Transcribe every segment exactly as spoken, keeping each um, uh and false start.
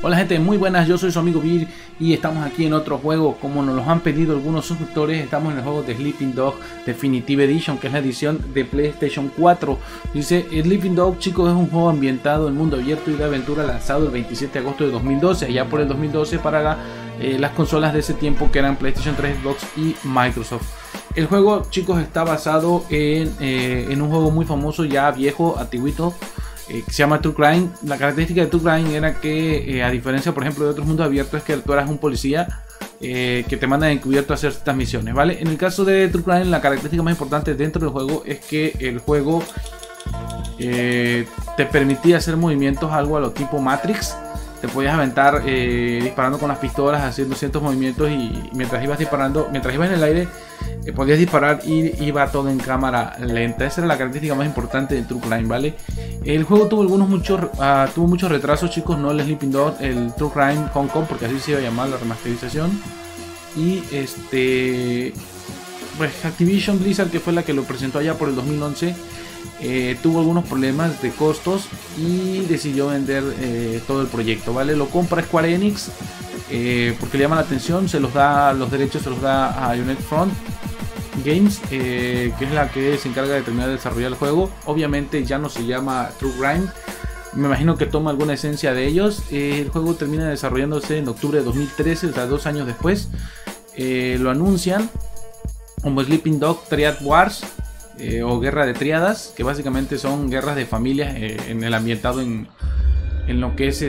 Hola gente, muy buenas, yo soy su amigo Vir y estamos aquí en otro juego como nos lo han pedido algunos suscriptores. Estamos en el juego de Sleeping Dog Definitive Edition, que es la edición de PlayStation cuatro. Dice, Sleeping Dog, chicos, es un juego ambientado en mundo abierto y de aventura lanzado el veintisiete de agosto de dos mil doce, allá por el dos mil doce para la, eh, las consolas de ese tiempo que eran PlayStation tres, Xbox y Microsoft. El juego, chicos, está basado en, eh, en un juego muy famoso, ya viejo, antiguito, Eh, que se llama True Crime. La característica de True Crime era que, eh, a diferencia por ejemplo de otros mundos abiertos, es que tú eras un policía eh, que te mandan encubierto a hacer estas misiones, ¿vale? En el caso de True Crime, la característica más importante dentro del juego es que el juego eh, te permitía hacer movimientos algo a lo tipo Matrix. Te podías aventar eh, disparando con las pistolas, haciendo ciertos movimientos, y mientras ibas disparando, mientras ibas en el aire, eh, podías disparar y iba todo en cámara lenta. Esa era la característica más importante de True Crime, ¿vale? El juego tuvo algunos muchos, uh, tuvo muchos retrasos, chicos, no el Sleeping Dog, el True Crime Hong Kong, porque así se iba a llamar la remasterización. Y este, pues Activision Blizzard, que fue la que lo presentó allá por el dos mil once, Eh, tuvo algunos problemas de costos y decidió vender eh, todo el proyecto, ¿vale? Lo compra Square Enix eh, porque le llama la atención, se los da, los derechos se los da a United Front Games, eh, que es la que se encarga de terminar de desarrollar el juego. Obviamente ya no se llama True Crime, me imagino que toma alguna esencia de ellos. Eh, el juego termina desarrollándose en octubre de dos mil trece, o sea, dos años después. Eh, lo anuncian como Sleeping Dog Triad Wars, Eh, o guerra de triadas, que básicamente son guerras de familias eh, en el ambientado en, en lo que es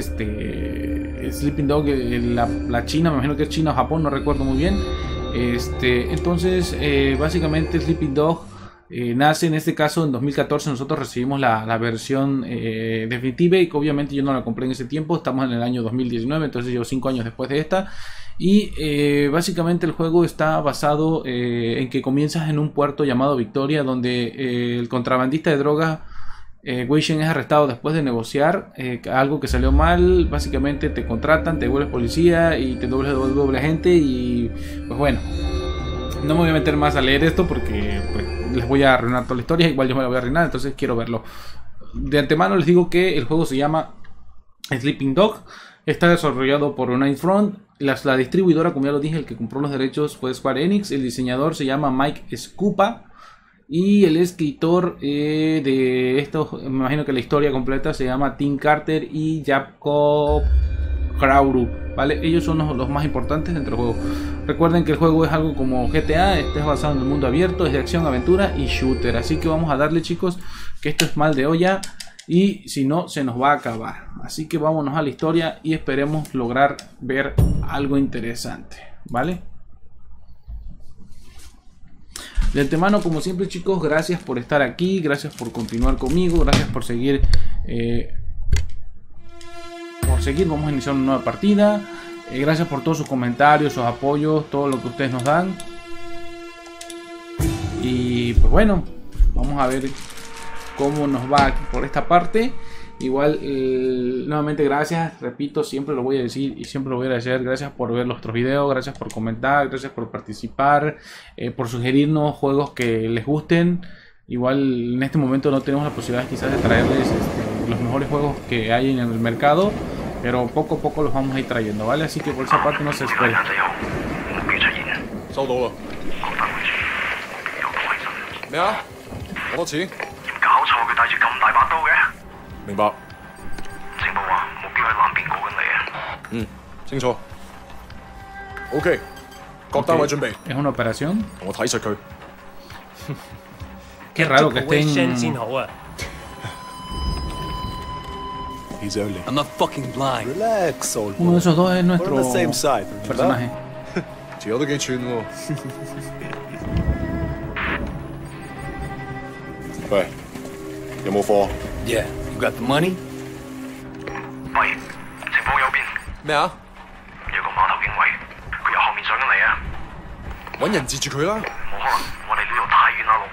este Sleeping Dog, eh, la, la China, me imagino que es China o Japón, no recuerdo muy bien. Este, entonces, eh, básicamente Sleeping Dog eh, nace en este caso en dos mil catorce. Nosotros recibimos la, la versión eh, definitiva, y que obviamente yo no la compré en ese tiempo. Estamos en el año dos mil diecinueve, entonces llevo cinco años después de esta. Y eh, básicamente el juego está basado eh, en que comienzas en un puerto llamado Victoria, donde eh, el contrabandista de drogas eh, Wei Shen es arrestado después de negociar eh, algo que salió mal. Básicamente te contratan, te vuelves policía y te dobles doble, doble agente. Y pues bueno, no me voy a meter más a leer esto porque pues, les voy a arruinar toda la historia. Igual yo me la voy a arruinar, entonces quiero verlo. De antemano les digo que el juego se llama Sleeping Dog. Está desarrollado por United Front. La, la distribuidora, como ya lo dije, el que compró los derechos fue Square Enix. El diseñador se llama Mike Scupa. Y el escritor eh, de esto, me imagino que la historia completa, se llama Tim Carter y Jacob Krauru, ¿vale? Ellos son los, los más importantes dentro del juego. Recuerden que el juego es algo como G T A. Este es basado en el mundo abierto, es de acción, aventura y shooter. Así que vamos a darle, chicos, que esto es mal de olla. Y si no, se nos va a acabar. Así que vámonos a la historia y esperemos lograr ver algo interesante, ¿vale? De antemano, como siempre, chicos, gracias por estar aquí. Gracias por continuar conmigo. Gracias por seguir. Eh, por seguir, vamos a iniciar una nueva partida. Eh, gracias por todos sus comentarios, sus apoyos, todo lo que ustedes nos dan. Y pues bueno, vamos a ver cómo nos va por esta parte. Igual, eh, nuevamente gracias, repito, siempre lo voy a decir y siempre lo voy a agradecer. Gracias por ver nuestros videos, gracias por comentar, gracias por participar, eh, por sugerirnos juegos que les gusten. Igual en este momento no tenemos la posibilidad quizás de traerles este, los mejores juegos que hay en el mercado, pero poco a poco los vamos a ir trayendo, ¿vale? Así que por esa parte no se esperen. OK，各單位準備。 Es una operación. 我睇實佢。 Qué raro que estén. He's only. I'm not fucking blind. Relax, old boy. Uno de esos dos es We're on nuestro the same side. personaje. 條友都幾串喎。喂，有冇貨？ Yeah, you got the money? 喂，情況有變。 咩啊？ 有個碼頭警衛，佢由後面上緊嚟啊！ 揾人截住佢啦！ 冇可能，我哋呢度太遠啦，路。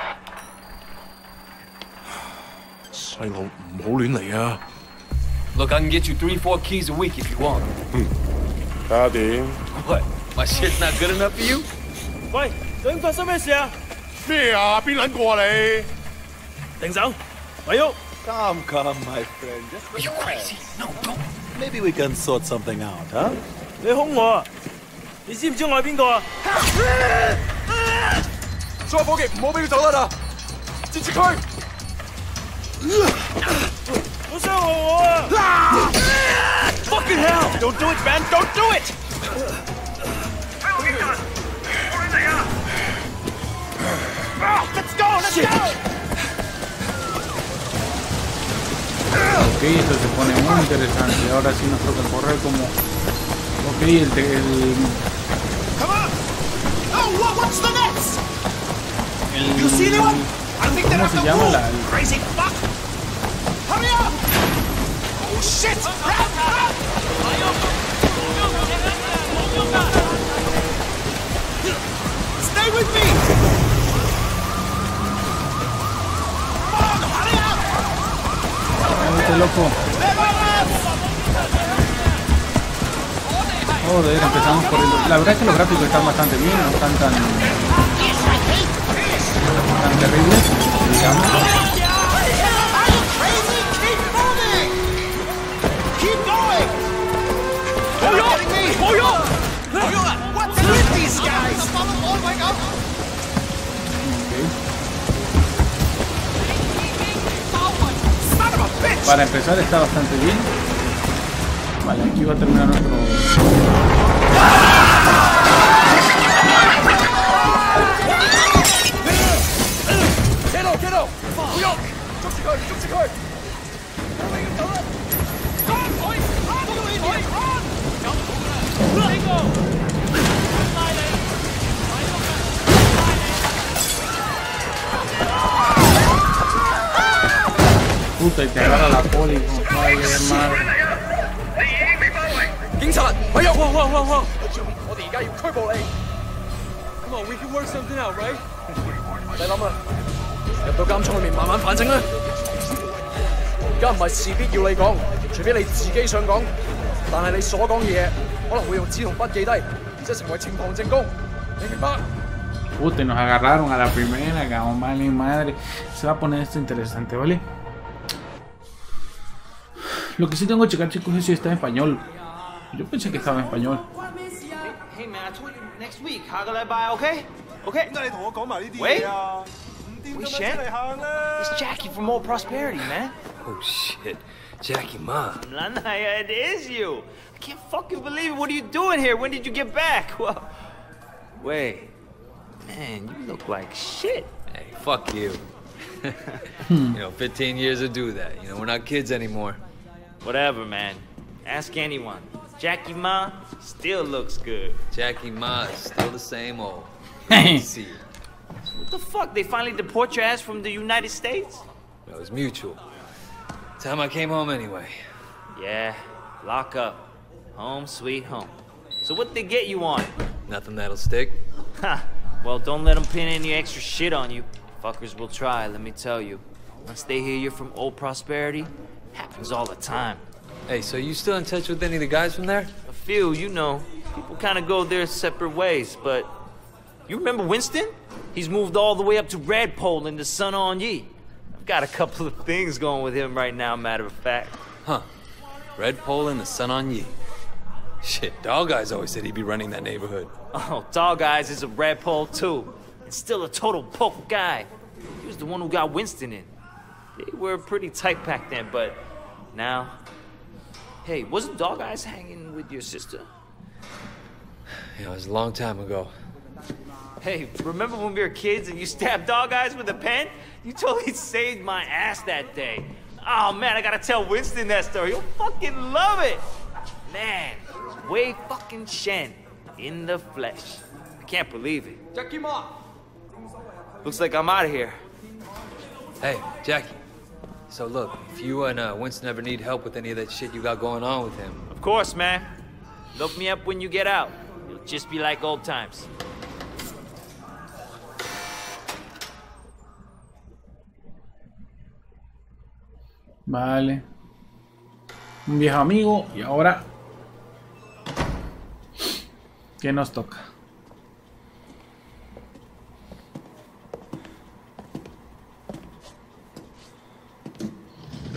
細路唔好亂嚟啊！ Look, I can get you three, four keys a week if you want. 嗯，睇下點。 What? My shit's not good enough for you? 喂，究竟發生咩事啊？ 咩啊？邊撚個啊你？ 停手，咪喐！ Calm, calm, my friend. Are you crazy? No, don't. Maybe we can sort something out, huh? 你兇我啊！你知唔知我係邊個啊？ 所有伙計唔好俾佢走得啦！截住佢！ 好傷害我啊 Fucking hell! Don't do it, man! Don't do it! 喺我面前，我亂嚟啊 Let's go! Let's go! Ok, esto se pone muy interesante. Ahora sí nos toca correr como... Ok, el... el... Come on! Oh, what, what's the next? el You see anyone? I think they're ¿Cómo at se the llama wall. la...? el- Crazy fuck! Hurry up! Oh shit! Run, run! Stay with me! Come on, hurry up! Este loco. Joder, empezamos corriendo. La verdad es que los gráficos están bastante bien, no están tan... tan terribles, digamos. Keep going! You're not getting me! What's with these guys? Son of a bitch! Para empezar está bastante bien. Vale, aquí va a terminar nuestro... Kiddo, kiddo！唔喐！捉住佢，捉住佢！我哋要走啦！ Puta, y te agarra la poli, no vale madre. 你已經被包圍。 警察，咪喐！哇哇哇哇！我哋而家要拘捕你。Come on, we can work something out, right？ 唔使諗啦，入到監倉裏面慢慢反省啦。而家唔係事必要你講，除非你自己想講。但係你所講嘅嘢可能會用紙同筆記低，然之後成為呈堂證供。你明白？ Puta, nos agarraron a la primera, cabrón, vale madre. Se va a poner esto interesante, ¿vale? Lo que sí tengo que checar, chicos, es si está en español. Yo pensé que estaba en español. Hey man, I told you next week. 下個禮拜 OK? OK? 點解你同我講埋呢啲嘢啊？唔掂咁樣 Shen? 出嚟行啦！ It's Jackie from Old Prosperity, man. Oh shit. Jackie Ma. Lanaya, it is you. I can't fucking believe it. What are you doing here? When did you get back? Well, wait. Man, you look like shit. Hey, fuck you. You know, fifteen years to do that. You know, we're not kids anymore. Whatever, man. Ask anyone. Jackie Ma still looks good. Jackie Ma is still the same old. Hey. See, What the fuck? They finally deport your ass from the United States? it was mutual. Time I came home anyway. Yeah, lock up. Home sweet home. So what they get you on? Nothing that'll stick. Ha! Well, don't let them pin any extra shit on you. Fuckers will try, let me tell you. Once they hear you're from Old Prosperity, happens all the time. Hey, so you still in touch with any of the guys from there? A few, you know. People kind of go their separate ways, but... You remember Winston? He's moved all the way up to Redpole in the Sun On Yee. I've got a couple of things going with him right now, matter of fact. Huh. Redpole and the Sun On Yee. Shit, Dog Eyes always said he'd be running that neighborhood. Oh, Dog Eyes is a Redpole too. And still a total poke guy. He was the one who got Winston in. They were pretty tight back then, but now... Hey, wasn't Dog Eyes hanging with your sister? You know, it was a long time ago. Hey, remember when we were kids and you stabbed Dog Eyes with a pen? You totally saved my ass that day. Oh man, I gotta tell Winston that story. He'll fucking love it. Man, Wei fucking Shen in the flesh. I can't believe it. Jackie Ma！ Looks like I'm out of here. Hey, Jackie. So look, if you and uh, Winston ever need help with any of that shit you got going on with him, Of course, man. Look me up when you get out. It'll just be like old times. Vale. Un viejo amigo. Y ahora... ¿qué nos toca?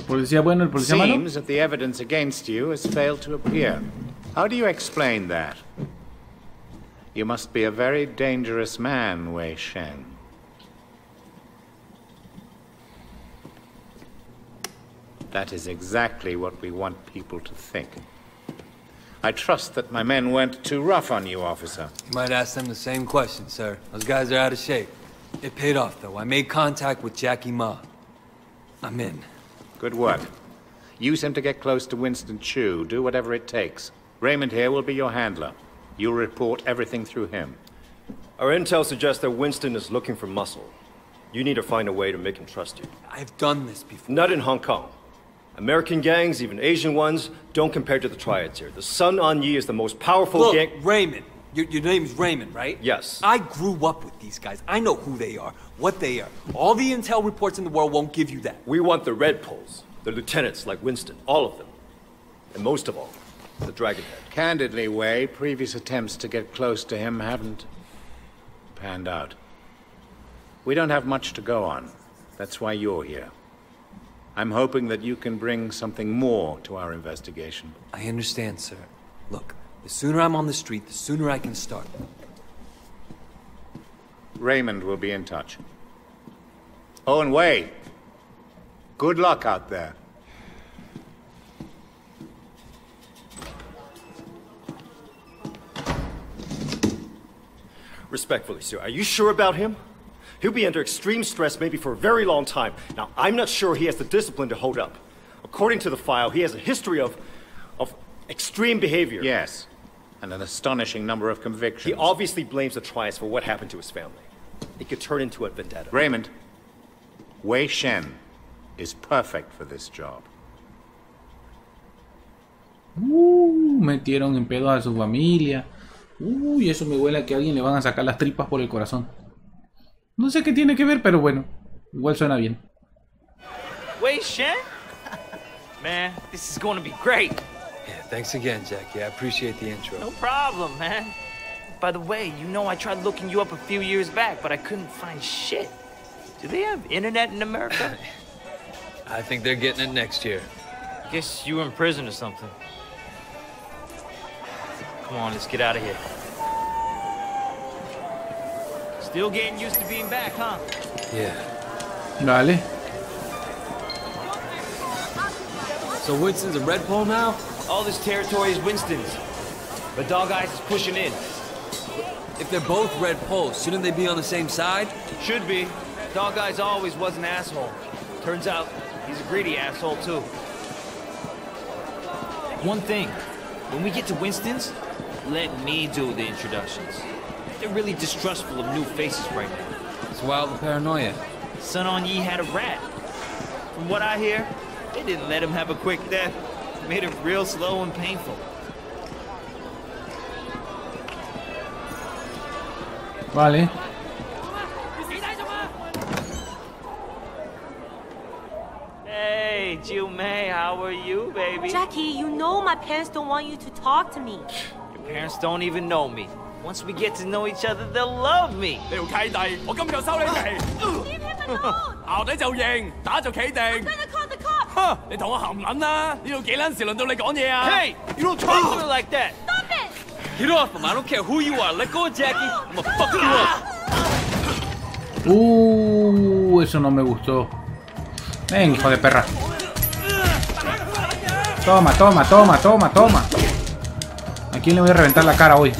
policía bueno, el policía malo. Seems that the evidence against you has failed to appear. How do you explain that? You must be a very dangerous man, Wei Shen. That is exactly what we want people to think. I trust that my men weren't too rough on you, officer. You might ask them the same question, sir. Those guys are out of shape. It paid off, though. I made contact with Jackie Ma. I'm in. Good work. Use him to get close to Winston Chu. Do whatever it takes. Raymond here will be your handler. You'll report everything through him. Our intel suggests that Winston is looking for muscle. You need to find a way to make him trust you. I've done this before. Not in Hong Kong. American gangs, even Asian ones, don't compare to the triads here. The Sun On Yee is the most powerful Look, gang... Raymond. Your, your name's Raymond, right? Yes. I grew up with these guys. I know who they are, what they are. All the intel reports in the world won't give you that. We want the Red Poles, the lieutenants like Winston, all of them. And most of all, the Dragonhead. Candidly, Wei, previous attempts to get close to him haven't panned out. We don't have much to go on. That's why you're here. I'm hoping that you can bring something more to our investigation. I understand, sir. Look, the sooner I'm on the street, the sooner I can start. Raymond will be in touch. Oh, and Wei, good luck out there. Respectfully, sir, are you sure about him? He'll be under extreme stress maybe for a very long time. Now, I'm not sure he has the discipline to hold up. According to the file, he has a history of... of extreme behavior. Yes, and an astonishing number of convictions. He obviously blames the triads for what happened to his family. It could turn into a vendetta. Raymond, Wei Shen is perfect for this job. Uh, metieron en pedos a su familia. Uy, uh, eso me huele a que a alguien le van a sacar las tripas por el corazón. No sé qué tiene que ver, pero bueno, igual suena bien. Wei Shen? Man, this is going to be great. Yeah, thanks again, Jackie. I appreciate the intro. No problem, man. By the way, you know I tried looking you up a few years back, but I couldn't find shit. Do they have internet in America? I think they're getting it next year. Guess you were in prison or something. Come on, let's get out of here. Still getting used to being back, huh? Yeah. Dale. So Winston's a Red Pole now? All this territory is Winston's. But Dog Eyes is pushing in. If they're both Red Poles, shouldn't they be on the same side? Should be. Dog Eyes always was an asshole. Turns out, he's a greedy asshole, too. One thing. When we get to Winston's, let me do the introductions. They're really distrustful of new faces right now. It's wild and paranoia. Sun On Yee had a rat. From what I hear, they didn't let him have a quick death. Made it real slow and painful. Vale. Hey, Jiu Mei, how are you, baby? Jackie, you know my parents don't want you to talk to me. Your parents don't even know me. Once we get to know each other, they'll love me. 你條契弟，我今日收你皮。 Leave him alone! 淆底就認，打就企定。 I'm gonna call the cops! 哼！你同我含撚啦！呢度幾撚時輪到你講嘢啊 Hey, you don't talk to her like that. Stop it! Get off him. I don't care who you are. Let go of Jackie. I'm gonna fuck you up. Uh, eso no me gustó. Ven, hijo de perra. Toma, toma, toma, toma, toma. ¿A quién le voy a reventar la cara hoy?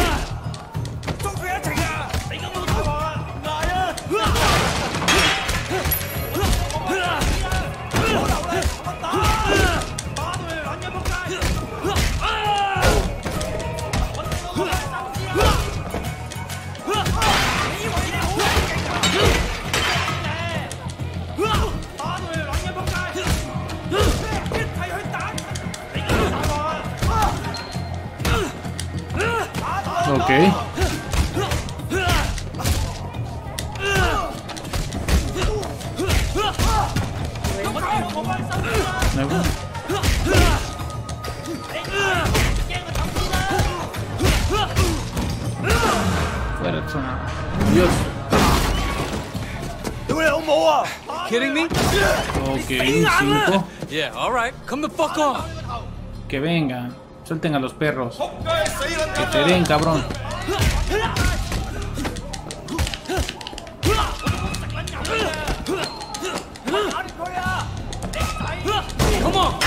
Ok. Fuera, Dios. 屌你老母啊！ kidding me? Ok, cinco. Yeah, all right. Come the fuck on. Que venga. Suelten a los perros. Que te den, cabrón. Come on.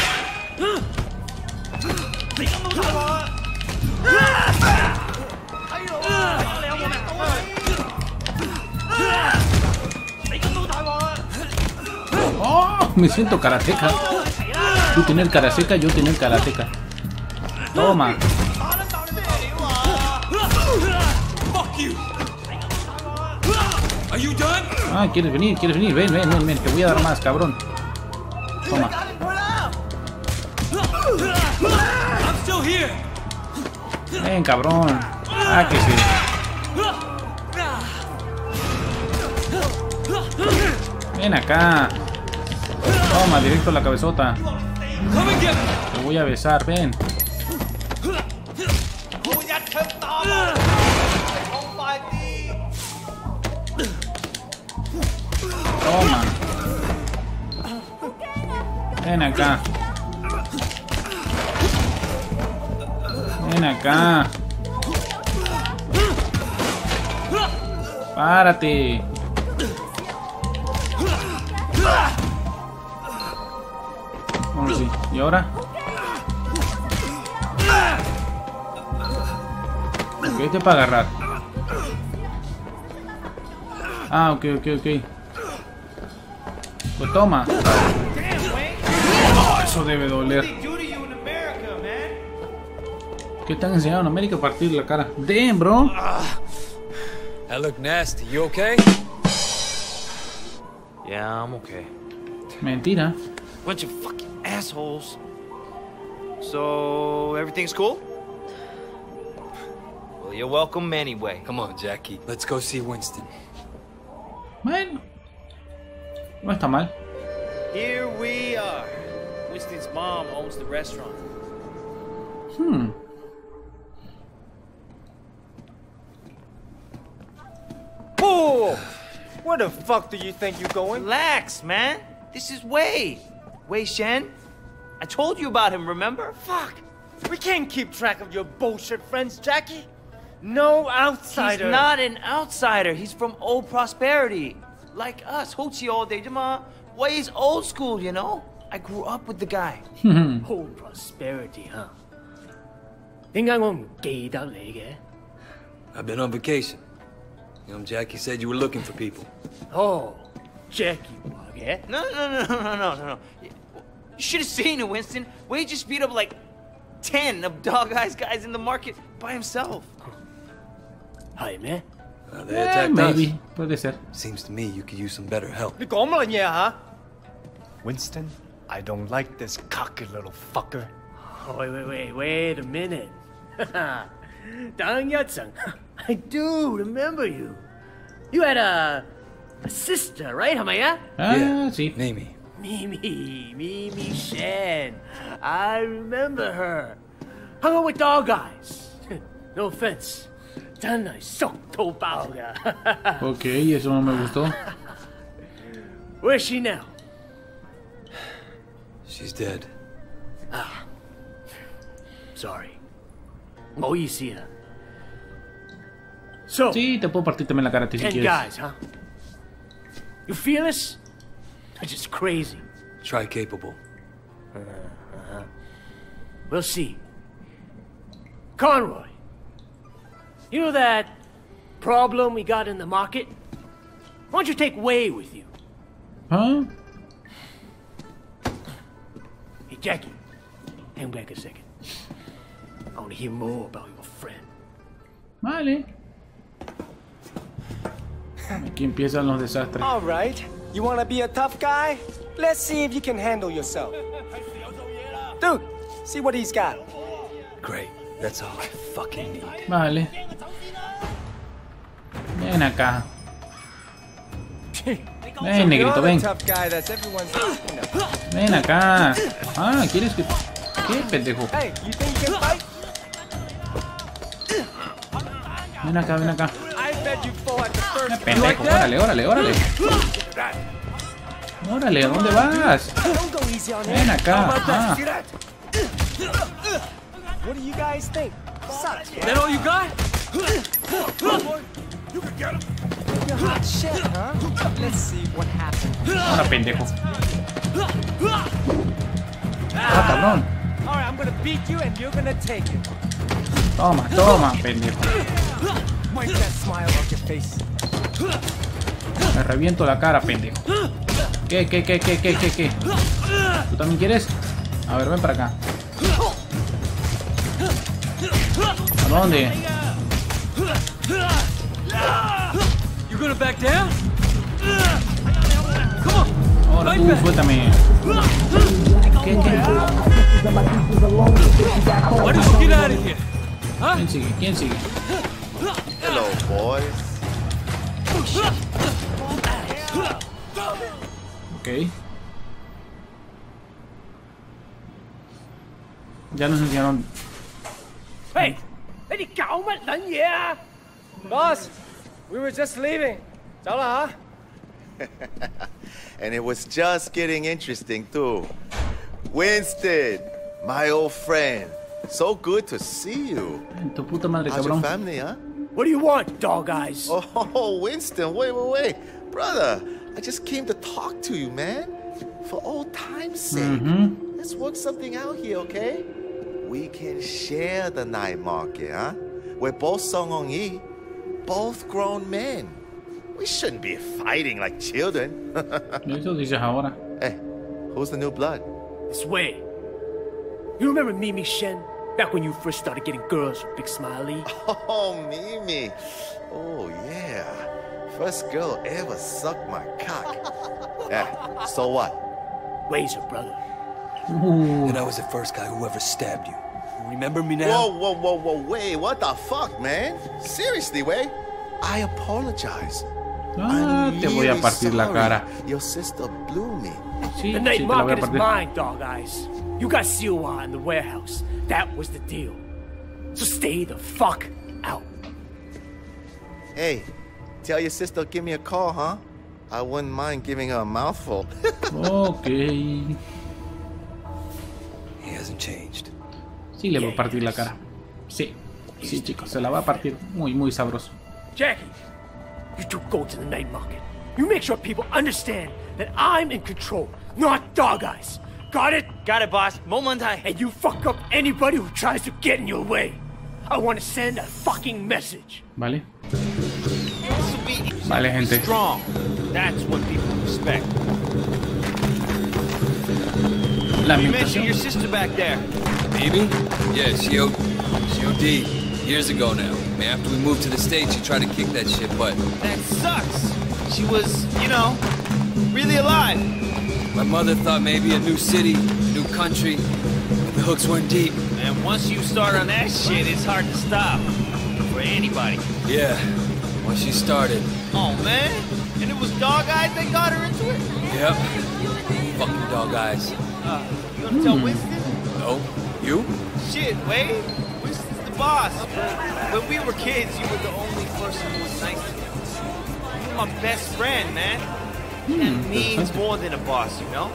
Oh, me siento karateca. Tú tener karateca, yo tener karateca. Toma. Are you done? Ah, ¿quieres venir? ¿Quieres venir? Ven, ven, ven, ven. Te voy a dar más, cabrón. Toma. I'm still here. Ven, cabrón. Ah, que sí. Ven acá. Toma, directo a la cabezota. Te voy a besar, ven. Toma. Ven acá. Ven acá. Párate. Ahora sí. ¿Y ahora? Ok, este es para agarrar. Ah, ok, ok, ok. Pues toma. Oh, eso debe doler. ¿Qué te han enseñado en América a partir la cara? Damn, bro. That look nasty. You okay? Yeah, I'm okay. Mentira. Bunch of fucking assholes. So, everything's cool? Well, you're welcome anyway. Come on, Jackie. Let's go see Winston. Bueno. No está mal. Here we are. Winston's mom owns the restaurant. Hmm. Whoa! Where the fuck do you think you're going? Relax, man. This is Wei. Wei Shen. I told you about him, remember? Fuck! We can't keep track of your bullshit friends, Jackie. No outsider. He's not an outsider. He's from old prosperity. Like us. Hochi all day. Wei's old school, you know? I grew up with the guy. Old prosperity, huh? 點解我唔記得你嘅? I've been on vacation. You know, Jackie said you were looking for people. Oh, Jackie 話嘅? No, no, no, no, no, no, no. You should have seen it, Winston. Wei just beat up like ten of Dog Eyes guys in the market by himself. 係咩? Uh, they Eh, attacked maybe. us. Puede ser. Seems to me you could use some better help. 你講乜嘢嚇? Winston, I don't like this cocky little fucker. Wait, wait, wait, wait a minute. 等一陣. I do remember you. You had a, a sister, right? 係咪啊? Ah, Yeah. sí. Mimi. Mimi, Mimi Shen. I remember her. Hung out with Dog Eyes. No offense. 真係熟到爆㗎. Ok, eso no me gustó. Where's she now? She's dead. Ah. Sorry. 唔好意思啊. So, Sí, te puedo partir también la cara a ti si ten quieres. guys, huh? You fearless? Or just crazy? Try capable. Uh-huh. We'll see. Conroy, you know that problem we got in the market? Why don't you take Wei with you? Huh? Hey, Jackie, hang back a second. I want to hear more about your friend. Vale. Aquí empiezan los desastres. All right. You want to be a tough guy? Let's see if you can handle yourself. Dude, see what he's got. Great. That's all I fucking need. Vale. Ven acá. Ven, negrito, ven. Tough guy that's everyone's you know. Ven acá. Ah, ¿quieres que...? ¿Qué, pendejo? Hey, you think you can fight? Ven acá, ven acá. I bet you fought at the first. Pendejo, órale, órale, órale. Órale, ¿a dónde vas? Don't go easy on him. Ven acá. How about that? Ah. See that? What do you guys think? Suck. That all you got? You can get him. You're hot shit, huh? Let's see what happens. Ahora, pendejo. Ah, cabrón. All right, I'm gonna beat you and you're gonna take it. Toma, toma, pendejo. Wipe that smile off your face. Me reviento la cara, pendejo. ¿Qué, qué, qué, qué, qué, qué, qué? ¿Tú también quieres? A ver, ven para acá. ¿A dónde? You gonna back down? Come on. Ahora tú, suéltame. ¿Qué, qué? Why don't you get out of here? Huh? ¿Quién sigue? ¿Quién sigue? Hello, boys. Ok. Ya nos enseñaron. Hey, 你哋搞乜撚嘢啊 ？Boss, we were just leaving. 走啦吓。 And it was just getting interesting, too. Winston, my old friend. So good to see you. Tu puta madre, How's your cabrón. family, huh? What do you want, dog eyes? Oh, Winston, wait, wait, wait. Brother, I just came to talk to you, man. For old time's sake. Mm-hmm. Let's work something out here, okay? We can share the night market, huh? We're both Song Hong Yi, both grown men. We shouldn't be fighting like children. Eso dices ahora. Hey, who's the new blood? This way. You remember Mimi Shen? Back when you first started getting girls from Big Smiley? Oh, Mimi. Oh, yeah. First girl ever sucked my cock. Yeah, so what? Razor, brother. And I was the first guy who ever stabbed you. You remember me now? Whoa, whoa, whoa, whoa, wait, what the fuck, man? Seriously, Wei? I apologize. Ah, te voy a partir la cara. Your sister blew me. Sí, The sí, night te la voy a market is partir. mine, dog eyes. You got Siwa in the warehouse. That was the deal. So stay the fuck out. Hey, tell your sister give me a call, huh? I wouldn't mind giving her a mouthful. Ok. He hasn't changed. Sí, le voy a partir la cara. Sí. Sí, chicos, se la va a partir muy, muy sabroso. Jackie, you two go to the night market. You make sure people understand that I'm in control, not dog eyes. Got it? Got it, boss. Momentai. And you fuck up anybody who tries to get in your way. I want to send a fucking message. Vale. Vale, gente. Strong. That's what people respect. La You mentioned ambientación. your sister back there. Maybe? Yeah, she O she O D'd years ago now. I mean, after we moved to the States, she tried to kick that shit butt. That sucks. She was, you know, really alive. My mother thought maybe a new city, a new country, but the hooks weren't deep. And once you start on that shit, it's hard to stop. For anybody. Yeah, once she started. Oh, man. And it was Dog Eyes that got her into it? Yep. Fucking dog eyes. Uh, you gonna tell Winston? No. You? Shit, Wade. Winston's the boss. When we were kids, you were the only person who was nice to me. You were my best friend, man. That means more than a boss, you know?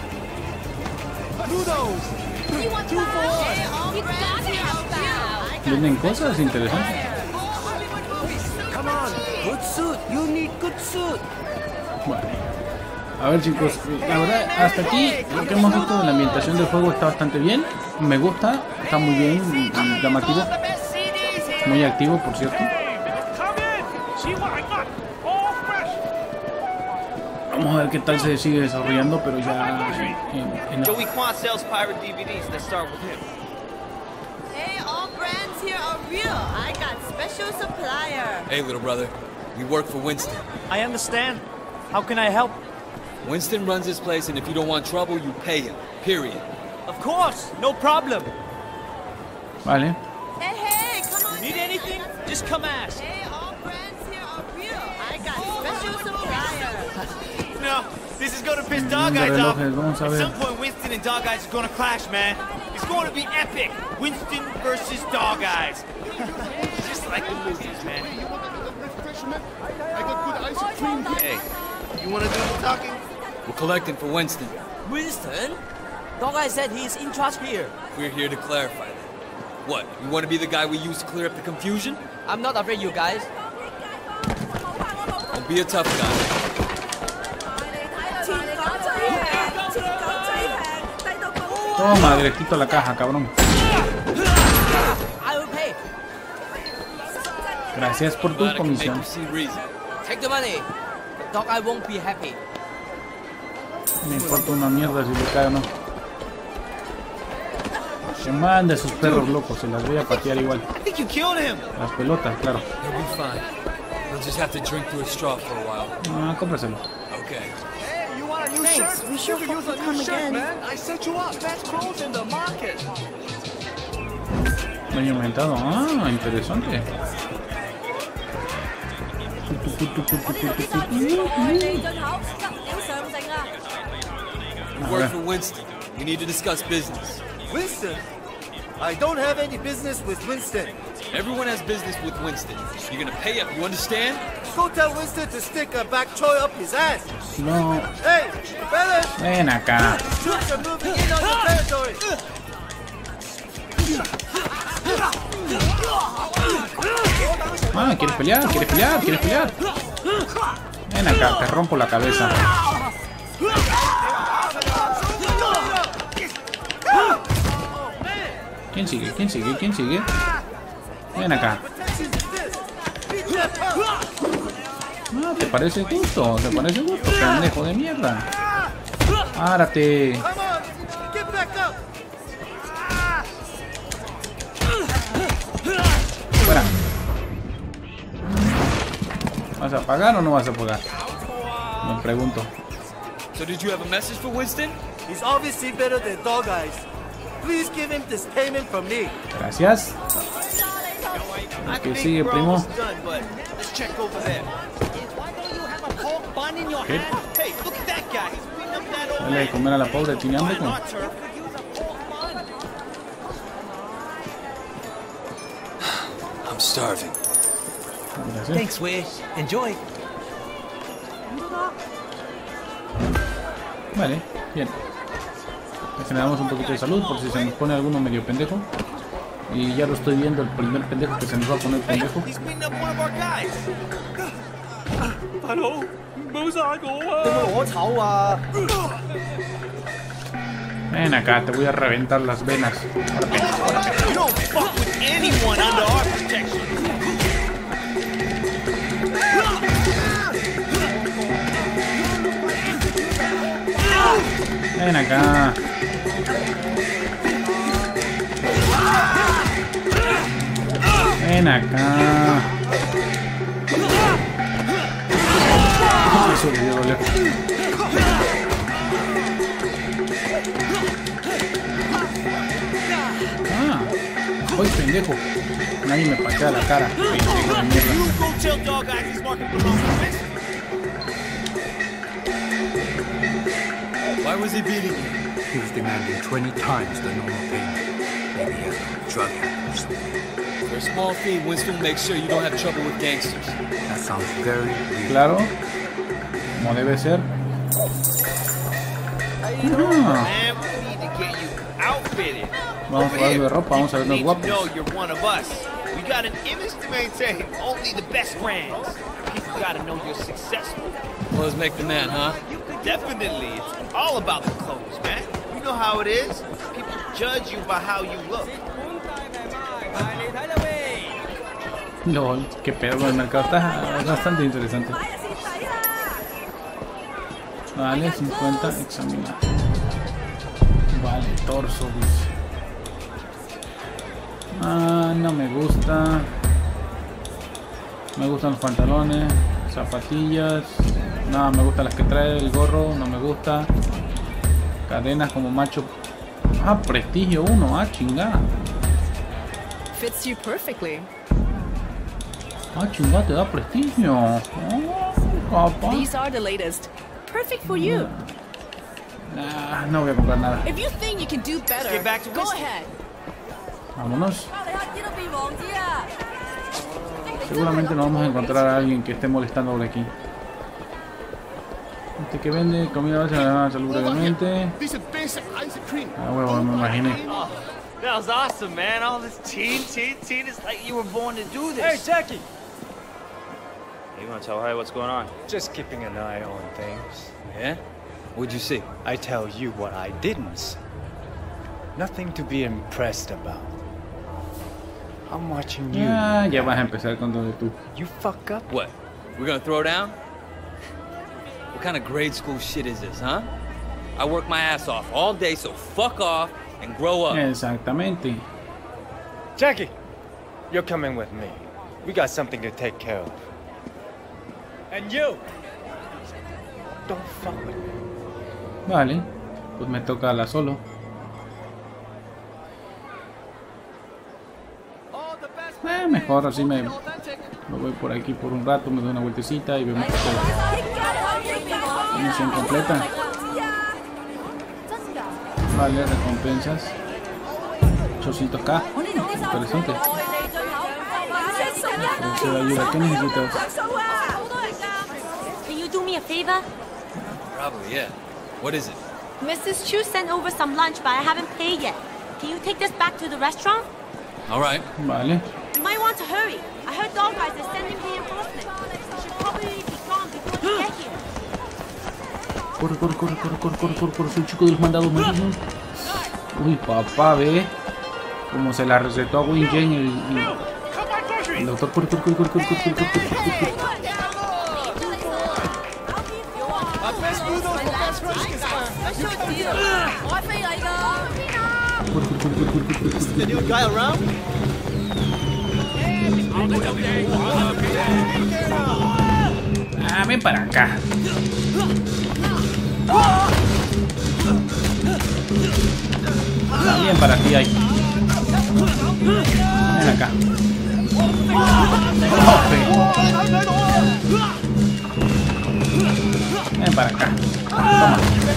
Noodles! You want two for one? You gotta help out. Venden cosas interesantes. Come on, good suit. You need good suit. Bueno. A ver, chicos, la verdad, hasta aquí lo que hemos visto de la ambientación del juego está bastante bien. Me gusta, está muy bien, llamativo. Muy activo, por cierto. Vamos a ver qué tal se sigue desarrollando, pero ya en, en Joey Kwan sells pirate D V Ds. Let's start with him. Hey, all brands here are real. I got special supplier. Hey, little brother. We work for Winston. I understand. How can I help? Winston runs this place, and if you don't want trouble, you pay him. Period. Of course, no problem. Vale. Hey, hey, come on. Need anything? Just come ask. Hey, all brands here are real. I got special supplier. No, this is gonna piss Dog De Eyes off. relojes, vamos a At ver. some point, Winston and Dog Eyes are gonna clash, man. It's going to be epic. Winston versus Dog Eyes. Just like the movies, man. I got good ice cream. Hey, you wanna do the talking? We're collecting for Winston. Winston? Dog Eye said he's in charge here. We're here to clarify that. What, you want to be the guy we use to clear up the confusion? I'm not afraid, you guys. Don't be a tough guy. Toma, directito a la caja, cabrón. I will pay. Gracias por tu comisión. Take the money. Dog Eye won't be happy. Me importa una mierda si le cae o no. Que mande a sus perros locos, se las voy a patear igual. Las pelotas, claro. He'll be fine. He'll just have to drink through a straw for a while. Ah, cómpraselo. Okay. Hey, you want a new Thanks, shirt? we sure You could use hope a you new come shirt, again. man. I set you up. Best clothes in the market. Medio aumentado. Ah, interesante. We work for Winston. We need to discuss business. Winston? I don't have any business with Winston. Everyone has business with Winston. You're gonna pay up, you understand? Go tell Winston to stick a back choy up his ass. No. Hey, fellas! Ven acá. Troops are moving in on your territory. Ah, ¿quieres pelear? ¿Quieres pelear? ¿Quieres pelear? Ven acá, te rompo la cabeza. ¿Quién sigue? ¿Quién sigue? ¿Quién sigue? Ven acá. No, ¿te parece justo? ¿Te parece justo, pendejo de mierda? Párate. Fuera. ¿Vas a pagar o no vas a pagar? Me pregunto. So did you have a message for Winston? He's obviously better than Dog Eyes. Please give him this payment from me. Gracias. El que sigue, primo. ¿Qué? Dale de comer a la pobre, tiene hambre. ¿Cómo? I'm starving. Gracias. Thanks, Wish. Enjoy. Vale, bien. Le generamos un poquito de salud por si se nos pone alguno medio pendejo. Y ya lo estoy viendo, el primer pendejo que se nos va a poner pendejo. Ven acá, te voy a reventar las venas. Ven acá. Ven acá. Eso debió doler. Ah, voy pendejo. Nadie me patea la cara. Pendejo de mierda. Why was he beating you? He was demanding twenty times the normal payment. Maybe he has a drug habit or something. For a small fee, Winston makes sure you don't have trouble with gangsters. That sounds very real. Claro. Como debe ser. Ah. Vamos a probar de ropa, vamos a vernos guapos. We got an image to maintain. Only the best brands. People gotta know you're successful. Clothes make the man, huh? Definitely. It's all about the clothes, man. You know how it is. People judge you by how you look. LOL, qué pedo, el mercado está bastante interesante. Vale, cincuenta, examinar. Vale, torso, dice. Ah, no me gusta. Me gustan los pantalones, zapatillas. No, me gustan las que trae el gorro, no me gusta. Cadenas como macho. Ah, prestigio uno, ah, chingada. Fits you perfectly. Ah, chingada, te da prestigio. Oh, papá. These are the latest. Perfect for you. Nah, no voy a comprar nada. If you think you can do better, go ahead. Vámonos. Seguramente no vamos a encontrar a alguien que esté molestando por aquí. Este que vende comida base me la van a salud brevemente. Ah, huevo, me imaginé. Oh, that was awesome, man. All this teen, teen, teen. It's like you were born to do this. Hey, Jackie! You want to tell Harry what's going on? Just keeping an eye on things. Yeah? What'd you see? I tell you what I didn't see. Nothing to be impressed about. I'm watching you. Ah, ya vas a empezar con todo tú. You fuck up. What? We're gonna throw down? What kind of grade school shit is this, huh? I work my ass off all day, so fuck off and grow up. Exactamente. Jackie, you're coming with me. We got something to take care of. And you, don't fuck with me. Vale, pues me toca la solo. Eh, mejor así me, me voy por aquí por un rato, me doy una vueltecita y vemos la misión completa. Vale, recompensas ochocientos k. Interesante. Ofrecer ayuda. ¿Qué necesitas? Can you do me a favor? Probably, yeah. What is it? Missus Chu sent over some lunch, but I haven't paid yet. Can you take this back to the restaurant? All right. Vale. You might want to hurry. I heard dog guys are sending reinforcements. We should probably be gone before they get here. Corre, corre, corre, corre, corre, corre, corre, corre. Soy el chico de los mandados marinos. Uy, papá, ve como se la recetó a Wing Jen el, el, el doctor. Corre, corre, corre, corre, corre, corre, corre, corre, corre. The new guy around? Ah, ven para acá. También para ti hay. Ven acá. Ven para acá. Toma.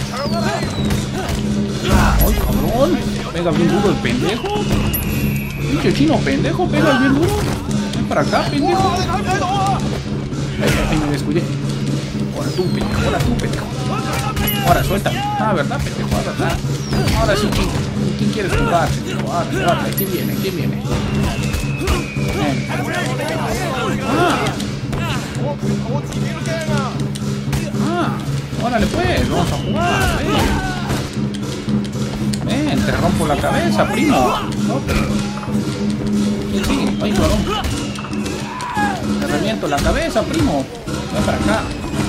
¡Ay, cabrón! Pega bien duro el pendejo. Pinche chino pendejo, pega bien duro. Ven para acá, pendejo. Ay, ay, me descuidé. Ahora tú, pendejo. Ahora tú, pendejo. Ahora suelta. Ah, ¿verdad, pendejo? ¿Verdad? Ahora sí, ¿quién, ¿quién quieres jugar? Ahora, ahora, ¿quién viene? ¿Quién viene? Ven. Ah. Ah. Órale pues, vamos a jugar. Ven. Ven, te rompo la cabeza, primo. ¿Quién sigue? Ay, cabrón. Te reviento la cabeza, primo. Ven para acá.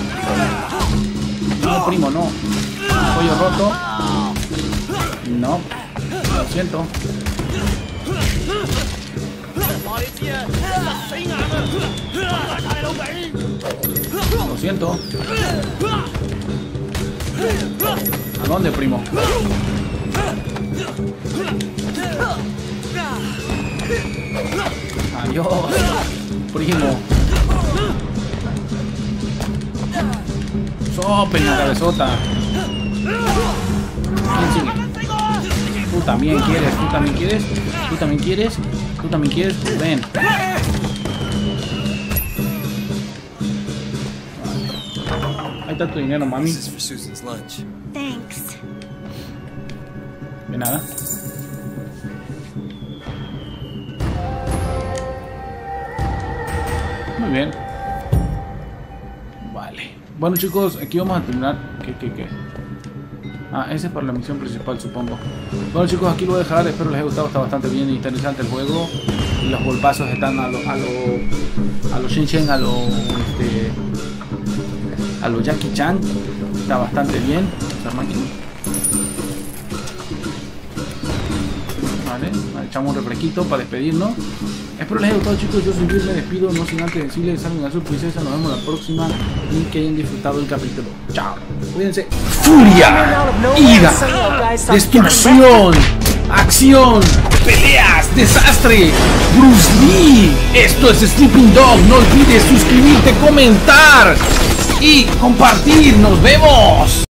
No, primo, no. Cuello roto. No. Lo siento. Lo siento. ¿A dónde, primo? Adiós, primo. Sopen la cabezota. ¿Quién sigue? Tú también quieres, tú también quieres, tú también quieres, tú también quieres, pues ven. Ahí está tu dinero, mami. Thanks. De nada. Muy bien. Vale. Bueno, chicos, aquí vamos a terminar. ¿Qué, qué, qué? Ah, ese es para la misión principal, supongo. Bueno, chicos, aquí lo voy a dejar. Espero les haya gustado. Está bastante bien interesante el juego. Los golpazos están a lo a lo a lo Shen Shen, a lo este, a lo Jackie Chan. Está bastante bien. Vale, echamos un refresquito para despedirnos. Espero les haya gustado, chicos. Yo soy Luis, me despido, no sin antes decirles salven a su princesa. Nos vemos la próxima y que hayan disfrutado el capítulo. Chao, cuídense. Furia, ira, destrucción, acción, peleas, desastre, Bruce Lee. Esto es Sleeping Dog. No olvides suscribirte, comentar y compartir. Nos vemos.